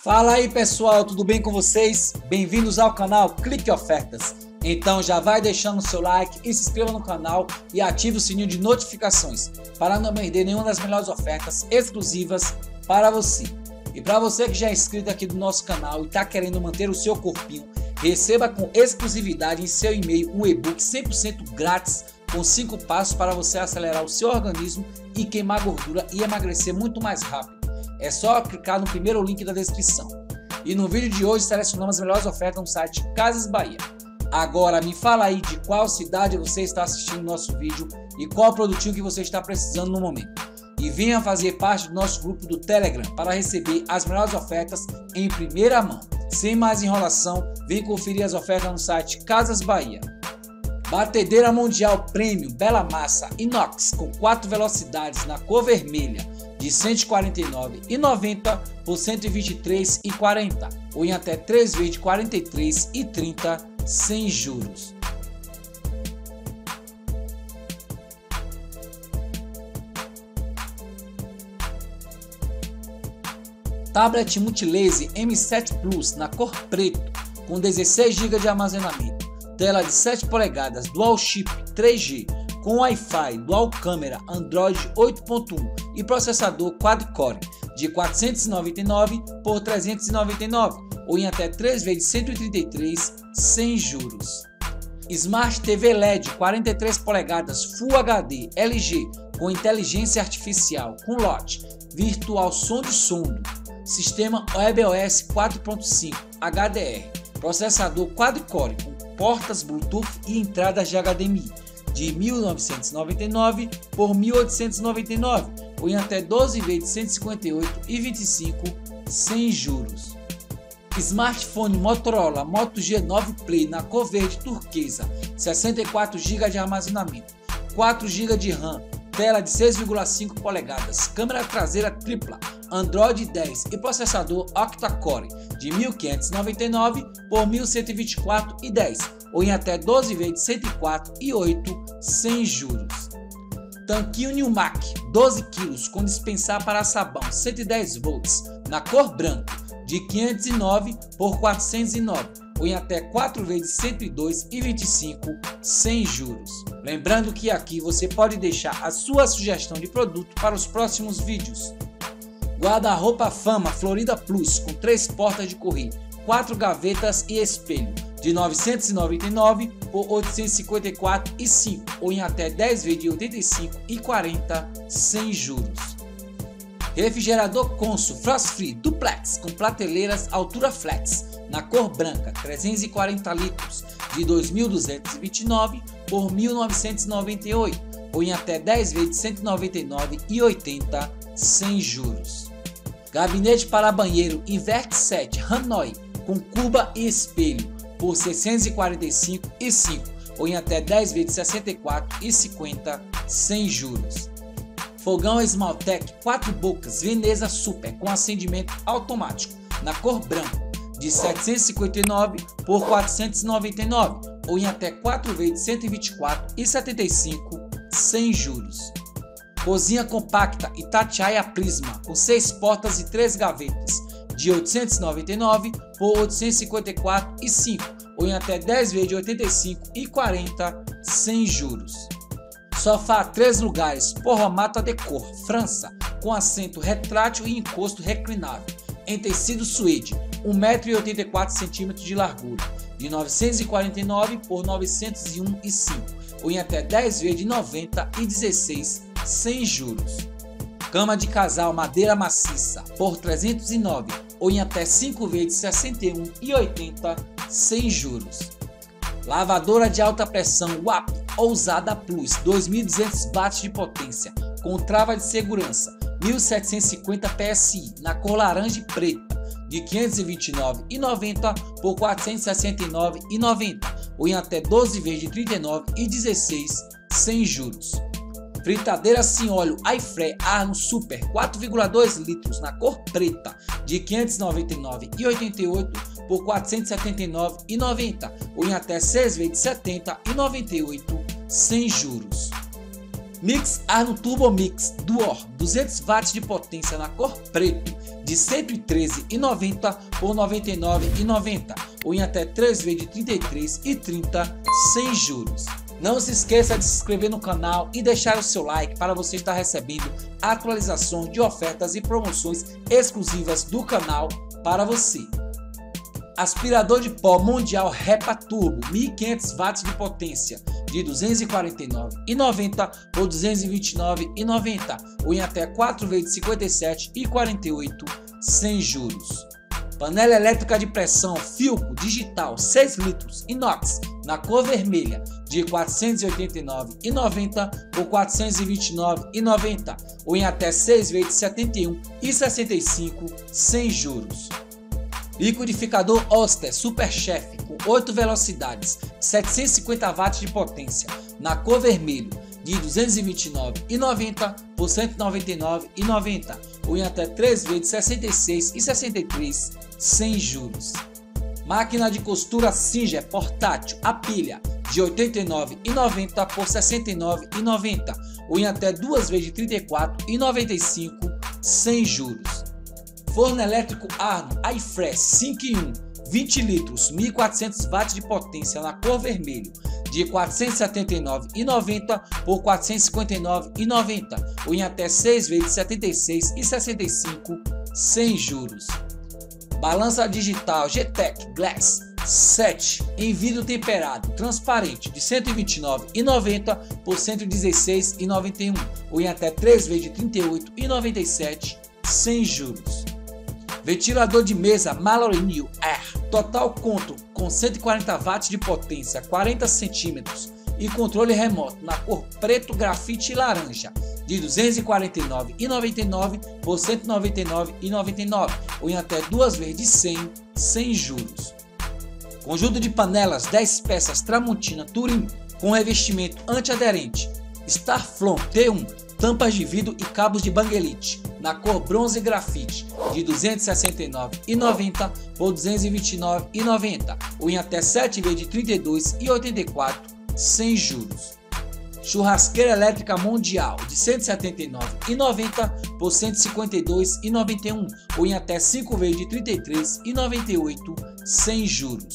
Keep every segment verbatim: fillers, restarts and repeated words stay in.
Fala aí pessoal, tudo bem com vocês? Bem-vindos ao canal Clique Ofertas. Então já vai deixando o seu like e se inscreva no canal e ative o sininho de notificações para não perder nenhuma das melhores ofertas exclusivas para você. E para você que já é inscrito aqui do nosso canal e está querendo manter o seu corpinho, receba com exclusividade em seu e-mail um e-book cem por cento grátis com cinco passos para você acelerar o seu organismo e queimar gordura e emagrecer muito mais rápido. É só clicar no primeiro link da descrição. E no vídeo de hoje selecionamos as melhores ofertas no site Casas Bahia. Agora me fala aí de qual cidade você está assistindo o nosso vídeo e qual produtinho que você está precisando no momento. E venha fazer parte do nosso grupo do Telegram para receber as melhores ofertas em primeira mão. Sem mais enrolação, vem conferir as ofertas no site Casas Bahia. Batedeira Mundial Premium Bela Massa Inox com quatro velocidades na cor vermelha de cento e quarenta e nove reais e noventa centavos por cento e vinte e três reais e quarenta centavos ou em até três vezes de quarenta e três reais e trinta centavos sem juros. Tablet Multilaser M sete Plus na cor preto com dezesseis gigas de armazenamento, tela de sete polegadas Dual Chip três G com Wi-Fi Dual Câmera Android oito ponto um e processador quad-core de quatrocentos e noventa e nove reais por trezentos e noventa e nove reais ou em até três vezes de cento e trinta e três reais sem juros. Smart T V L E D quarenta e três polegadas Full H D L G com inteligência artificial com L O T, virtual som de som, sistema WebOS quatro ponto cinco H D R, processador quad-core com portas Bluetooth e entradas de H D M I de mil novecentos e noventa e nove reais por mil oitocentos e noventa e nove reais ou em até doze vezes de cento e cinquenta e oito reais e vinte e cinco centavos sem juros. Smartphone Motorola Moto G nove Play na cor verde turquesa, sessenta e quatro gigas de armazenamento, quatro gigas de RAM, tela de seis vírgula cinco polegadas, câmera traseira tripla, Android dez e processador octa-core de mil quinhentos e noventa e nove reais por mil cento e vinte e quatro reais e dez centavos ou em até doze vezes de cento e quatro reais e oito centavos sem juros. Tanquinho Newmac doze quilos com dispensar para sabão cento e dez volts na cor branca de quinhentos e nove reais por quatrocentos e nove reais ou em até quatro vezes de cento e dois reais e vinte e cinco centavos sem juros. Lembrando que aqui você pode deixar a sua sugestão de produto para os próximos vídeos. Guarda-roupa Fama Florida Plus com três portas de correr, quatro gavetas e espelho de novecentos e noventa e nove reais por oitocentos e cinquenta e quatro reais e cinco centavos ou em até dez vezes de oitenta e cinco reais e quarenta centavos sem juros. Refrigerador Consul Frost Free Duplex com prateleiras altura flex na cor branca trezentos e quarenta litros de dois mil duzentos e vinte e nove reais por mil novecentos e noventa e oito reais ou em até dez vezes de cento e noventa e nove reais e oitenta centavos sem juros. Gabinete para banheiro Invert sete Hanoi com cuba e espelho por seiscentos e quarenta e cinco reais e cinco centavos ou em até dez vezes de sessenta e quatro reais e cinquenta centavos sem juros. Fogão Esmaltec quatro bocas Veneza Super com acendimento automático na cor branca de setecentos e cinquenta e nove reais por quatrocentos e noventa e nove reais ou em até quatro vezes de cento e vinte e quatro reais e setenta e cinco centavos sem juros. Cozinha compacta Itatiaia Prisma com seis portas e três gavetas de oitocentos e noventa e nove reais por oitocentos e cinquenta e quatro reais e cinco centavos ou em até dez vezes de oitenta e cinco reais e quarenta centavos sem juros. Sofá três lugares Porromata Decor França com assento retrátil e encosto reclinável em tecido suede, um metro e oitenta e quatro centímetros de largura de novecentos e quarenta e nove reais por novecentos e um reais e cinco centavos ou em até dez vezes de noventa reais e dezesseis centavos sem juros. Cama de casal madeira maciça por trezentos e nove reais ou em até cinco vezes de sessenta e um reais e oitenta centavos sem juros. Lavadora de alta pressão W A P Ousada Plus dois mil e duzentos watts de potência com trava de segurança mil setecentos e cinquenta P S I na cor laranja e preta de quinhentos e vinte e nove reais e noventa centavos por quatrocentos e sessenta e nove reais e noventa centavos ou em até doze vezes de trinta e nove reais e dezesseis centavos sem juros. Fritadeira sem óleo iFree Arno Super quatro vírgula dois litros na cor preta de quinhentos e noventa e nove reais e oitenta e oito centavos por quatrocentos e setenta e nove reais e noventa centavos ou em até seis vezes de setenta reais e noventa e oito centavos sem juros. Mix Arno Turbo Mix Duor duzentos watts de potência na cor preto de cento e treze reais e noventa centavos por noventa e nove reais e noventa centavos ou em até três vezes de trinta e três reais e trinta centavos sem juros. Não se esqueça de se inscrever no canal e deixar o seu like para você estar recebendo atualizações de ofertas e promoções exclusivas do canal para você. Aspirador de pó Mondial Repa Turbo mil e quinhentos watts de potência de duzentos e quarenta e nove reais e noventa centavos por duzentos e vinte e nove reais e noventa centavos ou em até quatro vezes de cinquenta e sete reais e quarenta e oito centavos sem juros. Panela elétrica de pressão Philco digital seis litros inox na cor vermelha de quatrocentos e oitenta e nove reais e noventa centavos por quatrocentos e vinte e nove reais e noventa centavos ou em até seis vezes de setenta e um reais e sessenta e cinco centavos sem juros. Liquidificador Oster Super Chef com oito velocidades, setecentos e cinquenta watts de potência, na cor vermelho, de duzentos e vinte e nove reais e noventa centavos por cento e noventa e nove reais e noventa centavos, ou em até três vezes de sessenta e seis reais e sessenta e três centavos, sem juros. Máquina de costura Singer portátil a pilha, de oitenta e nove reais e noventa centavos por sessenta e nove reais e noventa centavos, ou em até duas vezes de trinta e quatro reais e noventa e cinco centavos, sem juros. Forno elétrico Arno iFresh cinco em um, vinte litros, mil e quatrocentos watts de potência na cor vermelho, de quatrocentos e setenta e nove reais e noventa centavos por quatrocentos e cinquenta e nove reais e noventa centavos, ou em até seis vezes de setenta e seis reais e sessenta e cinco centavos, sem juros. Balança digital G-Tech Glass sete em vidro temperado transparente de cento e vinte e nove reais e noventa centavos por cento e dezesseis reais e noventa e um centavos, ou em até três vezes de trinta e oito reais e noventa e sete centavos, sem juros. Ventilador de mesa Mallory New Air total control com cento e quarenta watts de potência, quarenta centímetros e controle remoto na cor preto, grafite e laranja de duzentos e quarenta e nove reais e noventa e nove centavos por cento e noventa e nove reais e noventa e nove centavos ou em até duas vezes de cem reais sem juros. Conjunto de panelas dez peças Tramontina Turim com revestimento antiaderente Starflon T um, tampas de vidro e cabos de banguelite na cor bronze e grafite de duzentos e sessenta e nove reais e noventa centavos por duzentos e vinte e nove reais e noventa centavos ou em até sete vezes de trinta e dois reais e oitenta e quatro centavos sem juros. Churrasqueira elétrica Mondial de cento e setenta e nove reais e noventa centavos por cento e cinquenta e dois reais e noventa e um centavos ou em até cinco vezes de trinta e três reais e noventa e oito centavos sem juros.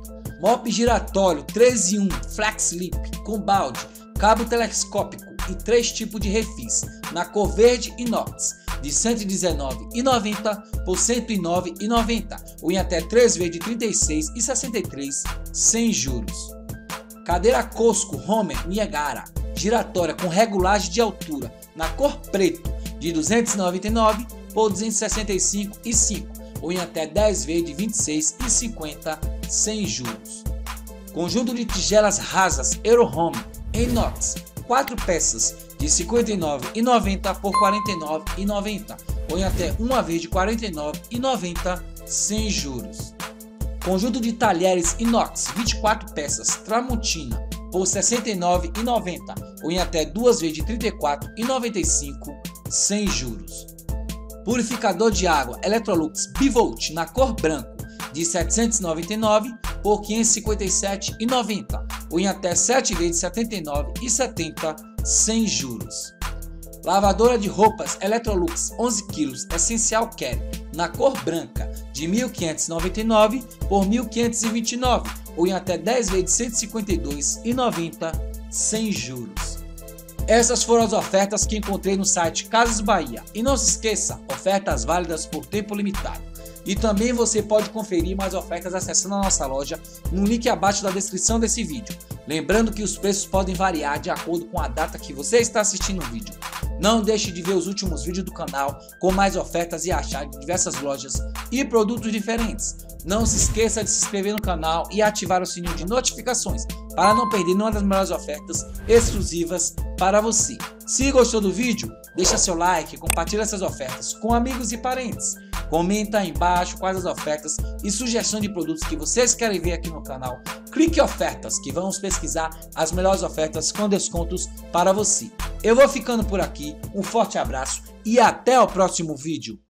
Mop giratório três em um Flex Lip com balde, cabo telescópico e três tipos de refis na cor verde inox de cento e dezenove reais e noventa centavos por cento e nove reais e noventa centavos ou em até três vezes de trinta e seis reais e sessenta e três centavos sem juros. Cadeira Cosco Homer Niagara giratória com regulagem de altura na cor preto de duzentos e noventa e nove reais por duzentos e sessenta e cinco reais e cinco centavos ou em até dez vezes de vinte e seis reais e cinquenta centavos sem juros. Conjunto de tigelas rasas Eurohome inox quatro peças de cinquenta e nove reais e noventa centavos por quarenta e nove reais e noventa centavos ou em até uma vez de quarenta e nove reais e noventa centavos sem juros. Conjunto de talheres inox vinte e quatro peças Tramontina por sessenta e nove reais e noventa centavos ou em até duas vezes de trinta e quatro reais e noventa e cinco centavos sem juros. Purificador de água Electrolux Bivolt na cor branco de setecentos e noventa e nove reais por quinhentos e cinquenta e sete reais e noventa centavos ou em até sete vezes de setenta e nove reais e setenta centavos sem juros. Lavadora de roupas Electrolux onze quilos Essential Care na cor branca de mil quinhentos e noventa e nove reais por mil quinhentos e vinte e nove reais ou em até dez vezes de cento e cinquenta e dois reais e noventa centavos sem juros. Essas foram as ofertas que encontrei no site Casas Bahia e não se esqueça, ofertas válidas por tempo limitado. E também você pode conferir mais ofertas acessando a nossa loja no link abaixo da descrição desse vídeo. Lembrando que os preços podem variar de acordo com a data que você está assistindo o vídeo. Não deixe de ver os últimos vídeos do canal com mais ofertas e achar de diversas lojas e produtos diferentes. Não se esqueça de se inscrever no canal e ativar o sininho de notificações para não perder nenhuma das melhores ofertas exclusivas para você. Se gostou do vídeo, deixa seu like, compartilha essas ofertas com amigos e parentes. Comenta aí embaixo quais as ofertas e sugestões de produtos que vocês querem ver aqui no canal. Clique em ofertas que vamos pesquisar as melhores ofertas com descontos para você. Eu vou ficando por aqui, um forte abraço e até o próximo vídeo.